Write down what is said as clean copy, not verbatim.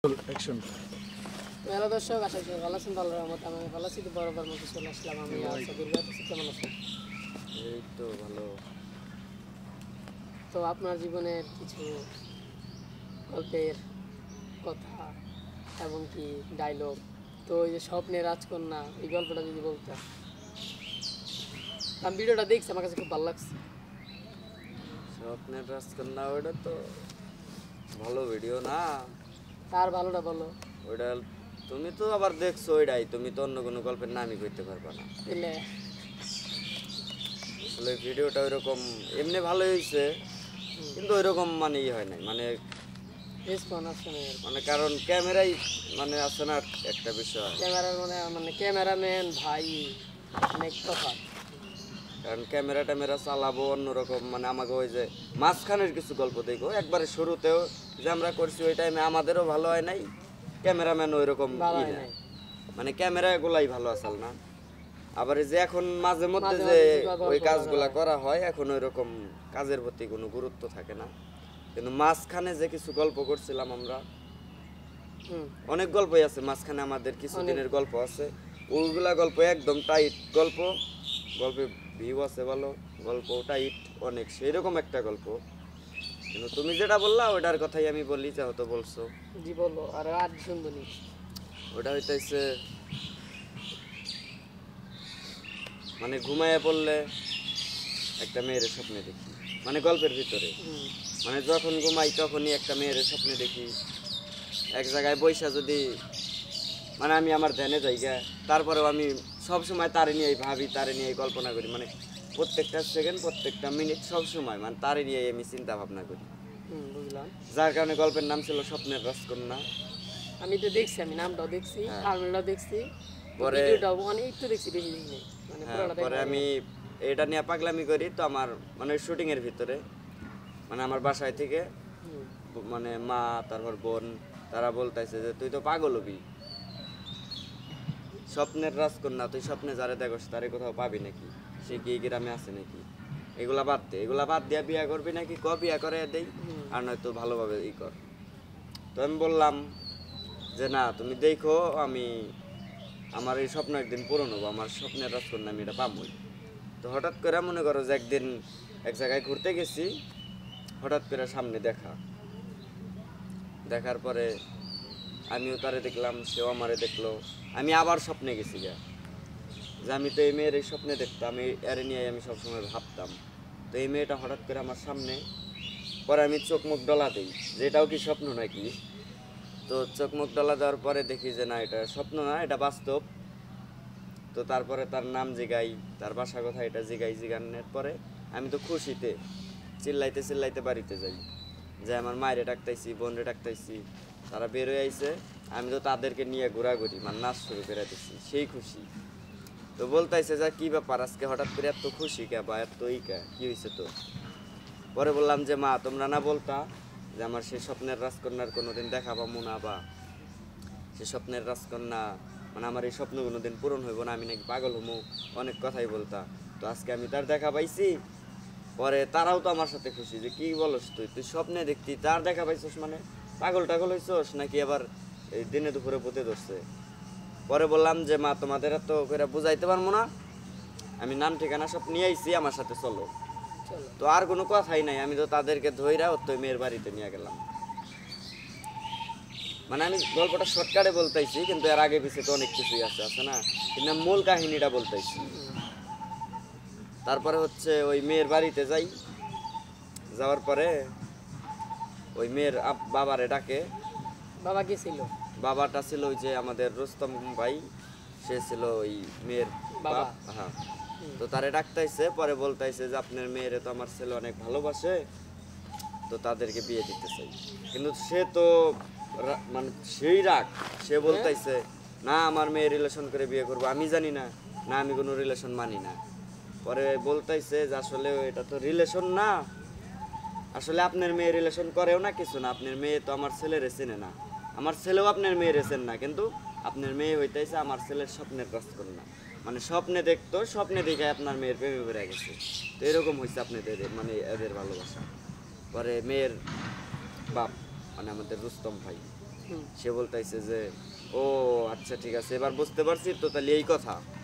Action. Hello দর্শক, আশা করি ভালো আছেন। ভালো রহমত আমি ভালো আছি। বরাবর মতো চলে আসলাম আমি সাবির ভাই। কেমন আছেন? এই তো ভালো। তো আপনার জীবনের কিছু গল্পের কথা এবং কি ডায়লগ, তো এই যে স্বপ্নের রাজকন্যা, এই গল্পটা যদি বলতাম। আমি ভিডিওটা দেখছি, আমার কাছে খুব ভালো লাগছে। স্বপ্নের রাজকন্যা ওটা তো ভালো ভিডিও না। তার ভালোটা বলো। ওইটা তুমি তো আবার দেখছো, ওইটাই তুমি তো অন্য কোনো গল্পের নামই করতে পারবা না। দিলে আসলে ভিডিওটা ওইরকম এমনি ভালো হয়েছে, কিন্তু ওইরকম মানে হয় নাই, মানে রেসপন্স আসছে না আর কি। মানে কারণ ক্যামেরাই মানে আছে না একটা বিষয়। ক্যামেরার মানে ক্যামেরাম্যান ভাই অনেক তফাৎ। কারণ ক্যামেরা ট্যামেরা চালাবো অন্যরকম, মানে আমাকে ওই যে মাঝখানের কিছু গল্প দেখো একবারে শুরুতেও যে আমরা করছি ওই টাইমে আমাদেরও ভালো হয় নাই, ক্যামেরাম্যান ওই রকম ভালো হয় নাই। মানে ক্যামেরা গুলাই ভালো আসাল না। আবার এই যে এখন মাঝে মধ্যে মাঝে যে মাঝে গল্প ওই করা কাজগুলা হয়। করা হয় এখন ওই রকম কাজের প্রতি কোনো গুরুত্ব থাকে না। কিন্তু মাঝখানে যে কিছু গল্প করছিলাম আমরা, অনেক গল্পই আছে মাঝখানে, আমাদের কিছু দিনের গল্প আছে, ওইগুলা গল্প একদম টাইট গল্প, গল্পে ভিউ আছে ভালো, গল্প টাইট অনেক, সেই রকম একটা গল্প। কিন্তু তুমি যেটা বললা ওটার কথাই আমি বলি, যেহেতু বলছো। জি বলো, আর শুনবনি। ওটা হইতেছে মানে ঘুমাইয়া পড়লে একটা মেয়ের স্বপ্নে দেখি, মানে গল্পের ভিতরে, মানে যখন ঘুমাই তখনই একটা মেয়ের স্বপ্নে দেখি। এক জায়গায় বৈশা যদি মানে আমি আমার ধ্যানে যাইগা, তারপরেও আমি সব সময় তারে নিয়ে ভাবি, তারে নিয়ে কল্পনা করি, মানে প্রত্যেকটা সেকেন্ড প্রত্যেকটা মিনিট সব সময় মানে তারে নিয়ে আমি চিন্তা ভাবনা করি। বুঝলাম। যার কারণে গল্পের নাম ছিল স্বপ্নের রাজকন্যা। আমি তো দেখছি, আমি নামটাও দেখছি, থাম্বনেলটাও দেখছি, পরে ভিডিওটাও অনেক একটু দেখছি, বেশি দেখি নাই, মানে হ্যাঁ, পুরোটা পরে দেখা আমি এটা নিয়ে পাগলামি করি, তো আমার মানে শুটিং এর ভিতরে মানে আমার বাসায় থেকে মানে মা তারপর বোন তারা বলতেছে যে তুই তো পাগল হবি, স্বপ্নের রাজকন্যা, তুই স্বপ্নে যারে দেখোস তারে কোথাও পাবি নাকি, সে কি এই গ্রামে আছে নাকি, এগুলা বাদ দে, এগুলা বাদ দিয়া বিয়া করবি নাকি, বিয়া করে দেই, আর নয়তো ভালোভাবে ই কর। তো আমি বললাম যে না, তুমি দেখো, আমি আমার এই স্বপ্ন একদিন পূরণ হবো, আমার স্বপ্নের রাজকন্যা আমি এটা পাবোই। তো হঠাৎ করে মনে করো যে একদিন এক জায়গায় ঘুরতে গেছি, হঠাৎ করে সামনে দেখার পরে আমিও তারে দেখলাম, সেও আমারে দেখলো, আমি আবার স্বপ্নে গেছি গা, যে আমি তো এই মেয়ের এই স্বপ্নে দেখতাম, এই এরে নিয়ে আমি সবসময় ভাবতাম। তো এই মেয়েটা হঠাৎ করে আমার সামনে, পরে আমি চোখ মুখ ডলা দিই যে এটাও কি স্বপ্ন নাকি। তো চোখ মুখ ডলা দেওয়ার পরে দেখি যে না, এটা স্বপ্ন না, এটা বাস্তব। তো তারপরে তার নাম জিগাই, তার বাসা কথা এটা জিগানোর পরে আমি তো খুশিতে চিল্লাইতে বাড়িতে যাই, যে আমার মায়েরে ডাকতাইছি, বোনরে ডাকতাইছি, তারা বেরোয় আইছে, আমি তো তাদেরকে নিয়ে ঘোরাঘুরি মানে নাচ শুরু করে দিচ্ছি, সেই খুশি। তো বলতাইছে যে কি ব্যাপার আজকে হঠাৎ করে এত খুশি কে, বা এত কি হয়েছে? তো পরে বললাম যে মা, তোমরা না বলতা যে আমার সেই স্বপ্নের রাজকন্যার কোনোদিন দেখা পাবো না, বা সে স্বপ্নের রাজকন্যা মানে আমার এই স্বপ্ন কোনোদিন পূরণ হইব না, আমি নাকি পাগল হমু, অনেক কথাই বলতা। তো আজকে আমি তার দেখা পাইছি, পরে তারাও তো আমার সাথে খুশি, যে কি বলস তুই, তুই স্বপ্নে দেখতি তার দেখা পাইছস, মানে পাগল টাগল হইছস নাকি আবার এই দিনে দুপুরে পথে ধরছে? পরে বললাম যে মা, তোমাদের এত করে বুঝাইতে পারবো না, আমি নাম ঠিকানা সব নিয়ে আইছি, আমার সাথে চলো। তো আর কোনো কথাই নাই, আমি তো তাদেরকে ধইরা ওর তো মেয়ের বাড়িতে নিয়ে গেলাম। মানে আমি গল্পটা শর্টকাটে বলতেছি, কিন্তু এর আগে পিছিয়ে তো অনেক কিছুই আছে না, কিন্তু মূল কাহিনীটা বলতেছি। তারপরে হচ্ছে ওই মেয়ের বাড়িতে যাই, যাওয়ার পরে ওই মেয়ের বাবারে ডাকে। বাবা কে ছিল? বাবাটা ছিল ওই যে আমাদের রুস্তম ভাই, সে ছিল ওই মেয়ের বাবা। হ্যাঁ। তো তারে ডাকতেছে, পরে বলতেছে যে আপনার মেয়েরে তো আমার ছেলে অনেক ভালোবাসে, তো তাদেরকে বিয়ে দিতে চাই। কিন্তু সে তো মানে সেই রাগ, সে বলতেছে না, আমার মেয়ে রিলেশন করে বিয়ে করবো, আমি জানি না, না আমি কোনো রিলেশন মানি না। পরে বলতেছে যে আসলে এটা তো রিলেশন না, আসলে আপনার মেয়ে রিলেশন করেও না, কিছু না, আপনার মেয়ে তো আমার ছেলেরে চেনে না, আমার ছেলেও আপনার মেয়েরে চেন না, কিন্তু আপনার মেয়ে হইতেছে আমার ছেলের স্বপ্নের রাজকন্যা, মানে স্বপ্নে দেখতো, স্বপ্নে দেখে আপনার মেয়ের প্রেমে পড়ে গেছে। তো এরকম হয়েছে আপনাদের মানে এদের ভালোবাসা। পরে মেয়ের বাপ মানে আমাদের রুস্তম ভাই, হুম। সে বলতেছে যে ও আচ্ছা ঠিক আছে এবার বুঝতে পারছি তো, তাহলে এই কথা।